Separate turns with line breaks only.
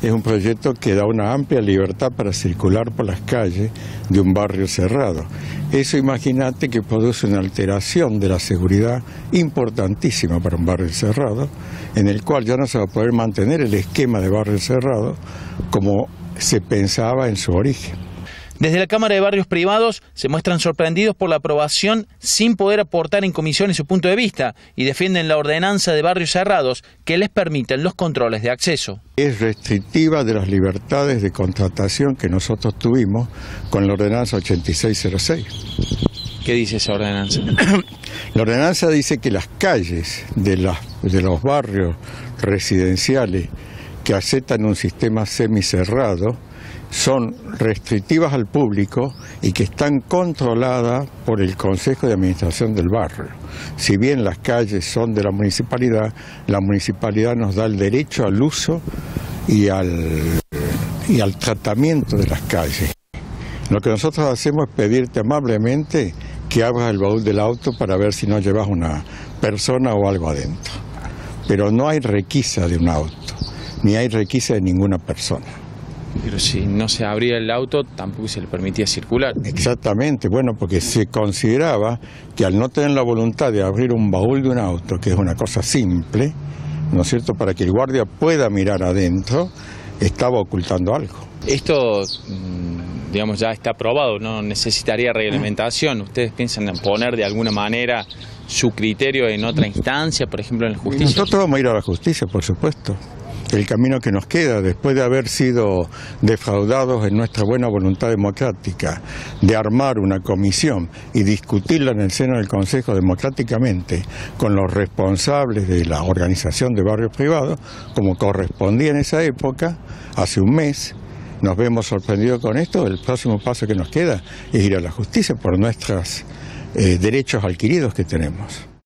es un proyecto que da una amplia libertad para circular por las calles de un barrio cerrado. Eso, imagínate, que produce una alteración de la seguridad importantísima para un barrio cerrado, en el cual ya no se va a poder mantener el esquema de barrio cerrado como se pensaba en su origen.
Desde la Cámara de Barrios Privados se muestran sorprendidos por la aprobación sin poder aportar en comisiones su punto de vista y defienden la ordenanza de barrios cerrados que les permiten los controles de acceso.
Es restrictiva de las libertades de contratación que nosotros tuvimos con la ordenanza 8606.
¿Qué dice esa ordenanza?
La ordenanza dice que las calles de los barrios residenciales que aceptan un sistema semicerrado son restrictivas al público y que están controladas por el Consejo de Administración del barrio. Si bien las calles son de la municipalidad nos da el derecho al uso y al tratamiento de las calles. Lo que nosotros hacemos es pedirte amablemente que abras el baúl del auto para ver si no llevas una persona o algo adentro. Pero no hay requisa de un auto, ni hay requisa de ninguna persona.
Pero si no se abría el auto, tampoco se le permitía circular.
Exactamente, bueno, porque se consideraba que al no tener la voluntad de abrir un baúl de un auto, que es una cosa simple, ¿no es cierto?, para que el guardia pueda mirar adentro, estaba ocultando algo.
Esto, digamos, ya está aprobado, no necesitaría reglamentación. ¿Ustedes piensan en poner de alguna manera su criterio en otra instancia, por ejemplo en la justicia?
Nosotros vamos a ir a la justicia, por supuesto. El camino que nos queda después de haber sido defraudados en nuestra buena voluntad democrática de armar una comisión y discutirla en el seno del Consejo democráticamente con los responsables de la organización de barrios privados, como correspondía en esa época, hace un mes. Nos vemos sorprendidos con esto. El próximo paso que nos queda es ir a la justicia por nuestros derechos adquiridos que tenemos.